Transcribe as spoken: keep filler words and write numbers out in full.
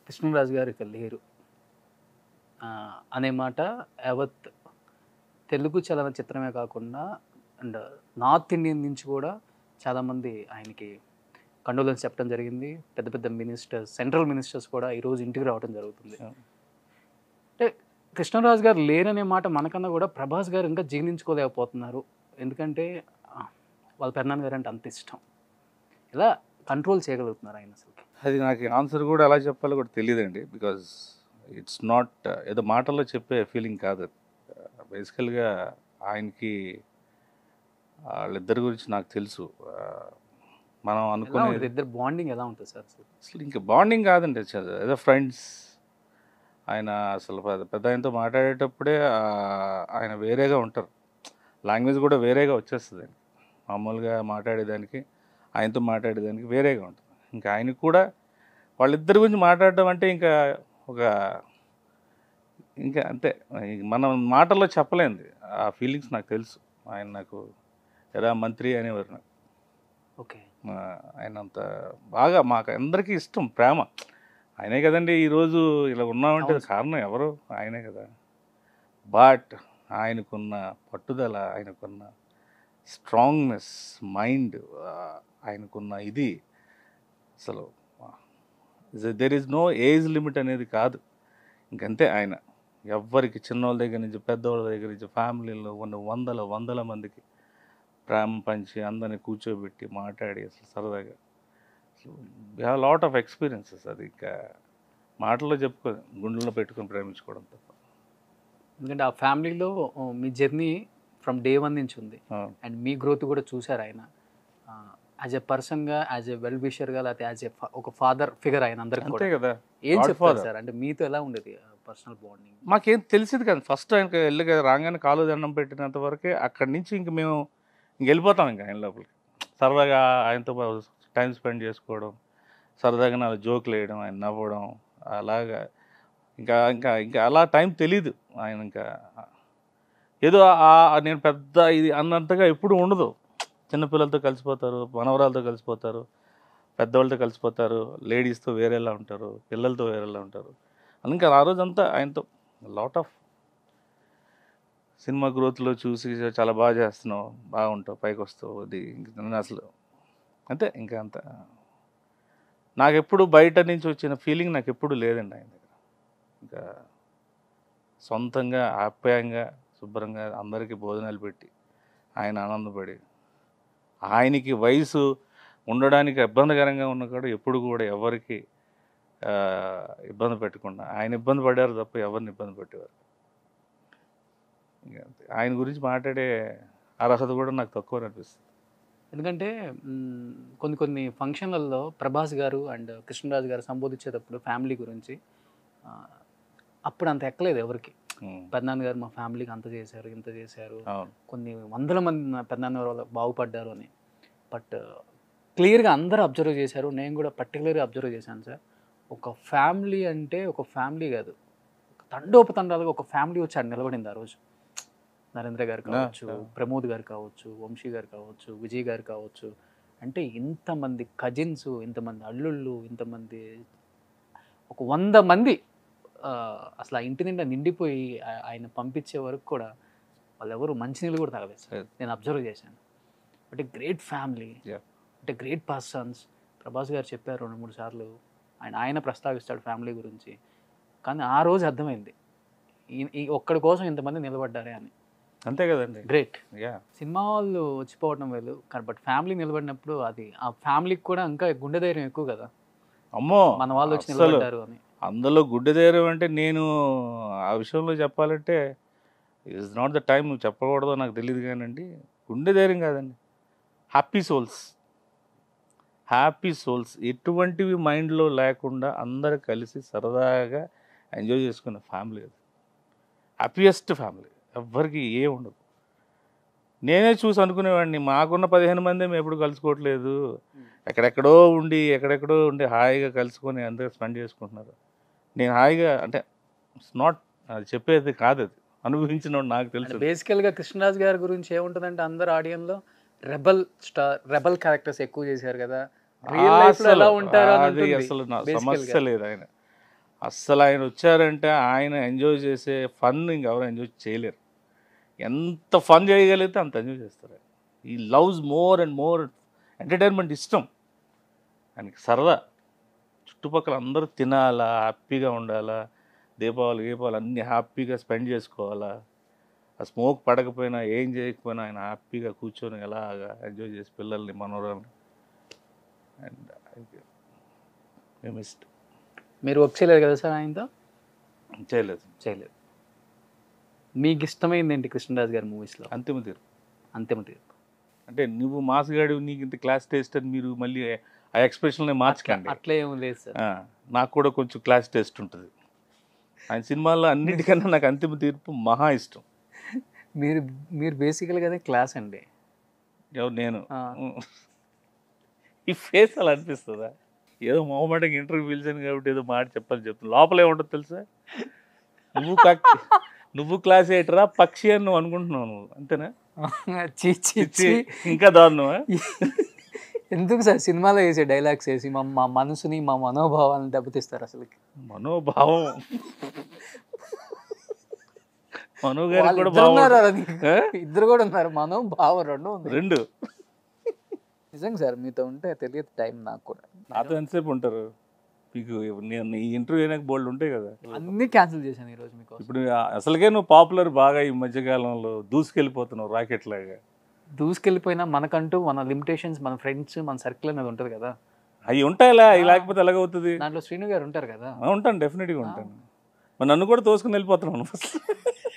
కృష్ణరాజు గారు ఇక లేరు అనే మాట యావత్ తెలుగు చలనచిత్రమే కాకుండా అండ్ నార్త్ ఇండియన్ నుంచి కూడా చాలామంది ఆయనకి కండోలెన్స్ చెప్పడం జరిగింది. పెద్ద పెద్ద మినిస్టర్స్, సెంట్రల్ మినిస్టర్స్ కూడా ఈరోజు ఇంటికి రావడం జరుగుతుంది. అంటే కృష్ణరాజు గారు లేరనే మాట మనకన్నా కూడా ప్రభాస్ గారు ఇంకా జీర్ణించుకోలేకపోతున్నారు. ఎందుకంటే వాళ్ళ పెద్దనాన్న గారు అంటే అంత ఇష్టం. ఇలా కంట్రోల్ చేయగలుగుతున్నారు ఆయన అసలు? అది నాకు ఆన్సర్ కూడా ఎలా చెప్పాలో కూడా తెలియదండి. బికాజ్ ఇట్స్ నాట్ ఏదో మాటల్లో చెప్పే ఫీలింగ్ కాదు. బేసికల్గా ఆయనకి వాళ్ళిద్దరి గురించి నాకు తెలుసు. మనం అనుకునే ఇద్దరు బాండింగ్ ఎలా ఉంటుంది సార్? అసలు ఇంకా బాండింగ్ కాదండి, ఏదో ఫ్రెండ్స్. ఆయన అసలు పెద్ద ఆయనతో మాట్లాడేటప్పుడే ఆయన వేరేగా ఉంటారు. లాంగ్వేజ్ కూడా వేరేగా వచ్చేస్తుంది. మామూలుగా మాట్లాడేదానికి ఆయనతో మాట్లాడేదానికి వేరేగా ఉంటుంది. ఇంకా ఆయనకు కూడా వాళ్ళిద్దరి గురించి మాట్లాడడం అంటే ఇంకా ఒక ఇంకా అంతే, మనం మాటల్లో చెప్పలేంది ఆ ఫీలింగ్స్. నాకు తెలుసు. ఆయన నాకు ఎలా మంత్రి అనేవారు నాకు. ఓకే. ఆయన అంత బాగా మాకు అందరికీ ఇష్టం, ప్రేమ. ఆయనే కదండి ఈరోజు ఇలా ఉన్నామంటే కారణం ఎవరు? ఆయనే కదా. బట్ ఆయనకున్న పట్టుదల, ఆయనకున్న స్ట్రాంగ్నెస్, మైండ్, ఆయనకున్న ఇది అసలు there is no age limit అనేది కాదు. ఇంకంతే. ఆయన ఎవ్వరికి, చిన్నోళ్ళ దగ్గర నుంచి పెద్దవాళ్ళ దగ్గర నుంచి ఫ్యామిలీలో ఉన్న వందల వందల మందికి ప్రేమ పంచి అందరినీ కూర్చోబెట్టి మాట్లాడి అసలు సరదాగా we have lot of experiences. అది ఇంకా మాటల్లో చెప్పుకో, గుండెల్లో పెట్టుకొని ప్రేమించుకోవడం తప్ప. ఎందుకంటే ఆ ఫ్యామిలీలో మీ జర్నీ ఫ్రమ్ డే వన్ నుంచి ఉంది. అండ్ మీ గ్రోత్ కూడా చూశారు ఆయన యాజ్ ఎ పర్సన్గా, యాజ్ ఎ వెల్ విషర్గా, లేకపోతే యాజ్ ఎ ఒక ఫాదర్ ఫిగర్ ఆయన అందరికీ. అంతే కదా. ఏం చెప్తారు సార్? అంటే మీతో ఎలా ఉండేది పర్సనల్ బాండింగ్? మాకేం తెలిసింది కదా. ఫస్ట్ ఆయనకి వెళ్ళి రాగానే కాలు దండం పెట్టినంత వరకే. అక్కడి నుంచి ఇంక మేము ఇంక వెళ్ళిపోతాం ఇంకా ఆయన లోపలికి. సరదాగా ఆయనతో టైం స్పెండ్ చేసుకోవడం, సరదాగా నా జోకులు వేయడం, ఆయన నవ్వడం, అలాగా ఇంకా ఇంకా ఇంకా అలా టైం తెలీదు. ఆయన ఇంకా ఏదో నేను పెద్ద ఇది అన్నంతగా ఎప్పుడు ఉండదు. చిన్నపిల్లలతో కలిసిపోతారు, మనవరాలతో కలిసిపోతారు, పెద్దవాళ్ళతో కలిసిపోతారు, లేడీస్తో వేరేలా ఉంటారు, పిల్లలతో వేరేలా ఉంటారు. ఇంకా ఆ రోజంతా ఆయనతో లాట్ ఆఫ్ సినిమా గ్రోత్లో చూసి చాలా బాగా చేస్తున్నావు, బాగుంటావు, పైకి వస్తావు, అది ఇంక అసలు అంతే. ఇంకా అంత నాకు ఎప్పుడు బయట నుంచి వచ్చిన ఫీలింగ్ నాకు ఎప్పుడు లేదండి ఆయన దగ్గర. ఇంకా సొంతంగా ఆప్యాయంగా శుభ్రంగా అందరికీ భోజనాలు పెట్టి ఆయన ఆనందపడి, ఆయనకి వయసు ఉండడానికి ఇబ్బందికరంగా ఉన్న కూడా ఎప్పుడు కూడా ఎవరికి ఇబ్బంది పెట్టకుండా ఆయన ఇబ్బంది పడారు తప్ప ఎవరిని ఇబ్బంది పెట్టేవారు. ఇంకా ఆయన గురించి మాట్లాడే అర్హత కూడా నాకు తక్కువ అనిపిస్తుంది. ఎందుకంటే కొన్ని కొన్ని ఫంక్షన్లలో ప్రభాస్ గారు అండ్ కృష్ణరాజు గారు సంబోధించేటప్పుడు ఫ్యామిలీ గురించి అప్పుడు అంత ఎక్కలేదు ఎవరికి. పెద్దనాన్న గారు మా ఫ్యామిలీకి అంత చేశారు, ఇంత చేశారు, కొన్ని వందల మంది పెద్దనాన్న గారు బాగుపడ్డారు అని. బట్ క్లియర్గా అందరూ అబ్జర్వ్ చేశారు, నేను కూడా పర్టికులర్గా అబ్జర్వ్ చేశాను సార్. ఒక ఫ్యామిలీ అంటే ఒక ఫ్యామిలీ కాదు, తండోపతండాలుగా ఒక ఫ్యామిలీ వచ్చి ఆడ నిలబడింది ఆ రోజు. నరేంద్ర గారు కావచ్చు, ప్రమోద్ గారు కావచ్చు, వంశీ గారు కావచ్చు, విజయ్ గారు కావచ్చు. అంటే ఇంతమంది కజిన్స్, ఇంతమంది అల్లుళ్ళు, ఇంతమంది ఒక వంద మంది అసలు ఆ ఇంటి నిండా నిండిపోయి ఆయన పంపించే వరకు కూడా వాళ్ళు ఎవరు మంచినీళ్ళు కూడా తాగలేదు సార్. నేను అబ్జర్వ్ చేశాను. అంటే గ్రేట్ ఫ్యామిలీ, అంటే గ్రేట్ పర్సన్స్. ప్రభాస్ గారు చెప్పారు రెండు మూడు సార్లు, ఆయన ఆయన ప్రస్తావిస్తాడు ఫ్యామిలీ గురించి. కానీ ఆ రోజు అర్థమైంది ఈ ఒక్కడి కోసం ఇంతమంది నిలబడ్డారే అని. అంతే కదండి. గ్రేట్. సినిమా వాళ్ళు వచ్చిపోవడం వేలు, కానీ బట్ ఫ్యామిలీ నిలబడినప్పుడు అది ఆ ఫ్యామిలీకి కూడా ఇంకా గుండె ధైర్యం ఎక్కువ కదా. అమ్మో, మన వాళ్ళు వచ్చి నిలబడ్డారు అని. అందులో గుండె ధైర్యం అంటే నేను ఆ విషయంలో చెప్పాలంటే ఇట్స్ నాట్ ద టైం, నువ్వు చెప్పకూడదో నాకు తెలియదు కానండి. గుండె ధైర్యం కాదండి, హ్యాపీ సోల్స్. హ్యాపీ సోల్స్ ఎటువంటివి మైండ్లో లేకుండా అందరు కలిసి సరదాగా ఎంజాయ్ చేసుకునే ఫ్యామిలీ అది. హ్యాపీయెస్ట్ ఫ్యామిలీ, ఎవ్వరికి ఏ ఉండదు. నేనే చూసి అనుకునేవాడిని, మాకున్న పదిహేను మంది మేము ఎప్పుడు కలుసుకోవట్లేదు, ఎక్కడెక్కడో ఉండి ఎక్కడెక్కడో ఉండి హాయిగా కలుసుకొని అందరూ స్పెండ్ చేసుకుంటున్నారు. నేను హాయిగా అంటే ఇట్స్ నాట్, అది చెప్పేది కాదు, అది అనుభవించిన నాకు తెలుసు. బేసికల్గా కృష్ణరాజు గారి గురించి ఏముంటుందంటే అందరు ఆడియన్లో రెబల్ స్టార్, రెబల్ క్యారెక్టర్స్ ఎక్కువ చేశారు కదా. అది అసలు నా సమస్య లేదు. ఆయన అస్సలు ఆయన వచ్చారంటే ఆయన ఎంజాయ్ చేసే ఫన్ ఇంకెవరు ఎంజాయ్ చేయలేరు. ఎంత ఫన్ చేయగలిగితే అంత ఎంజాయ్ చేస్తారు. ఈ loves more and more entertainment ఇష్టం ఆయనకి, సరదా. చుట్టుపక్కల అందరూ తినాలా, హ్యాపీగా ఉండాలా, దీపావళి దీపావళి అన్నీ హ్యాపీగా స్పెండ్ చేసుకోవాలా. ఆ స్మోక్ పడకపోయినా ఏం చేయకపోయినా ఆయన హ్యాపీగా కూర్చొని ఎలాగా ఎంజాయ్ చేసి పిల్లల్ని మనోరాల్ని. అండ్ మేము ఇష్టం. మీరు వర్క్ చేయలేదు కదా సార్ ఆయనతో? చేయలేదు చేయలేదు. మీకు ఇష్టమైంది ఏంటి కృష్ణరాజు గారి మూవీస్లో? అంతిమ తీర్పు. అంతిమ తీర్పు అంటే నువ్వు మాస్గాడు, నీకు ఇంత క్లాస్ టేస్ట్ అని మీరు మళ్ళీ ఆ ఎక్స్ప్రెషన్లే మార్చకండి. అట్లా ఏం లేదు సార్. నాకు కూడా కొంచెం క్లాస్ టేస్ట్ ఉంటుంది. ఆయన సినిమాల్లో అన్నిటికన్నా నాకు అంతిమ తీర్పు మహా ఇష్టం. మీరు మీరు బేసికల్గా అదే క్లాస్ అండి. ఎవరు? నేను. ఈ ఫేస్ అలా అనిపిస్తుందా? ఏదో మొహమాటంగా ఇంటర్వ్యూ పిలిచాను కాబట్టి ఏదో మాట చెప్పాలి చెప్తాను. లోపల ఏముంటుంది తెలుసా? నువ్వు నువ్వు క్లాస్ ఎయిటరా పక్షి అని నువ్వు అనుకుంటున్నావు, నువ్వు అంతేనా? ఇంకా దారుణమా? ఎందుకు సార్ సినిమాలో వేసే డైలాగ్స్ వేసి మా మా మనసుని మా మనోభావాలను దెబ్బతీస్తారు అసలు. మనోభావం మనోగారు ఇద్దరు కూడా ఉన్నారు, మనోభావం రెండు రెండు. నిజంగా సార్ మీతో ఉంటే తెలియదు టైం. నాకు కూడా నాతో ఎంతసేపు ఉంటారు మీకు? నేను ఈ ఇంటర్వ్యూ అయినాక బోల్డ్ ఉంటాయి కదా, అన్నీ క్యాన్సిల్ చేశాను ఈరోజు మీకు. ఇప్పుడు అసలుకే నువ్వు పాపులర్ బాగా ఈ మధ్యకాలంలో దూసుకెళ్ళిపోతున్నావు రాకెట్ లాగా. దూసుకెళ్ళిపోయినా మనకంటూ మన లిమిటేషన్స్, మన ఫ్రెండ్స్, మన సర్కిల్ అనేది ఉంటుంది కదా. అవి ఉంటాయిలా, అవి లేకపోతే ఎలాగవుతుంది? దాంట్లో శ్రీను గారు ఉంటారు కదా. ఉంటాను, డెఫినెట్గా ఉంటాను. మరి నన్ను కూడా తోసుకుని వెళ్ళిపోతున్నాను.